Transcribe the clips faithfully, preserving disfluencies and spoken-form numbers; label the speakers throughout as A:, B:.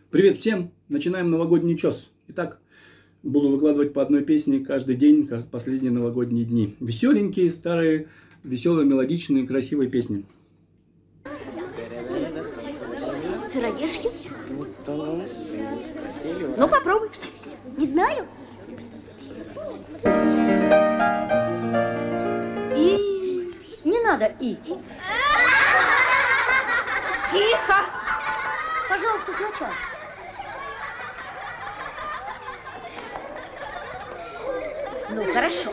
A: Привет всем! Начинаем новогодний чес. Итак, буду выкладывать по одной песне каждый день, каждые последние новогодние дни. Веселенькие, старые, веселые, мелодичные, красивые песни.
B: Сыроежки? Ну, попробуй. Не знаю. И... Не надо и. Тихо! Пожалуйста, сначала. Ну, хорошо.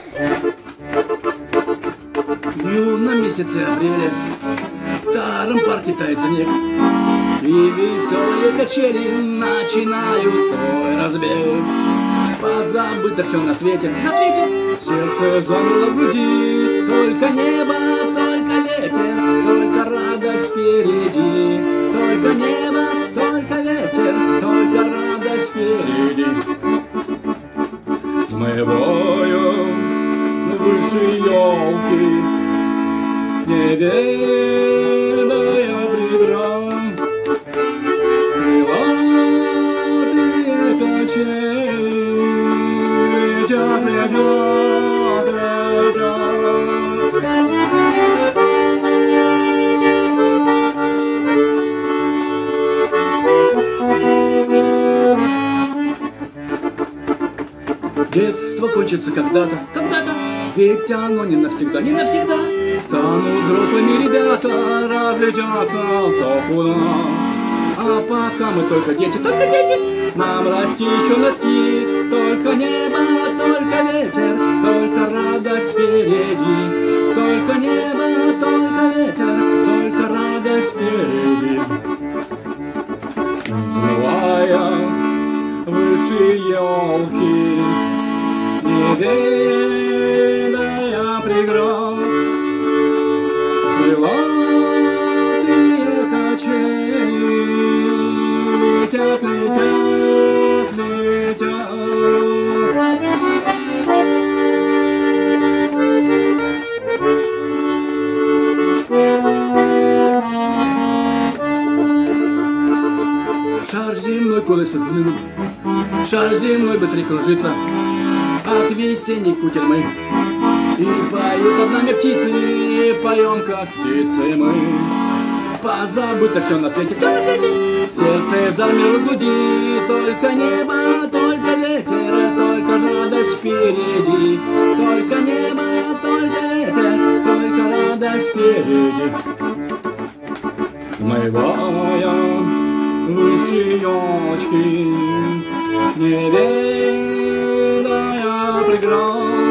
A: В юном месяце апреля в старом парке тает снег, и веселые качели начинают свой разбег. Позабыто все на свете, на свете. Сердце замерло в груди, только небо, только ветер, только радость впереди. Только небо, только ветер, только радость впереди. Смываю выше елки неведомая преград. Крылатые качели летят, летят, летят. Детство кончится когда-то, когда-то, ведь оно не навсегда, не навсегда. Станут взрослыми ребята, разлетятся кто куда. А пока мы только дети, только дети, нам расти еще расти. Только небо, только ветер, только радость впереди. Только небо, только ветер, только радость впереди. Взмывая выше елки неведомая преград. Крылатые качели летят, летят, летят. Шар земной колесо длину, шар земной быстрее кружится от весенней кутерьмы. И поют над нами птицы, и поем, как птицы мы. Позабыто все на свете, все на свете. Сердце замерло в груди, только небо, только ветер, только радость впереди. Только небо, только ветер, только радость впереди. Смывая выше елочки неведомая преград.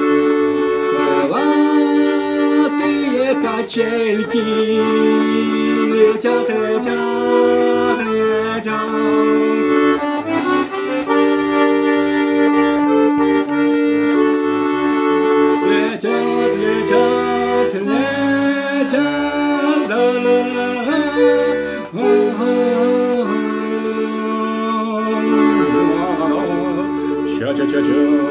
A: Крылатые качельки летят, летят, летят. Летят, летят, летят, да-да-да. Cha-cha-cha-cha.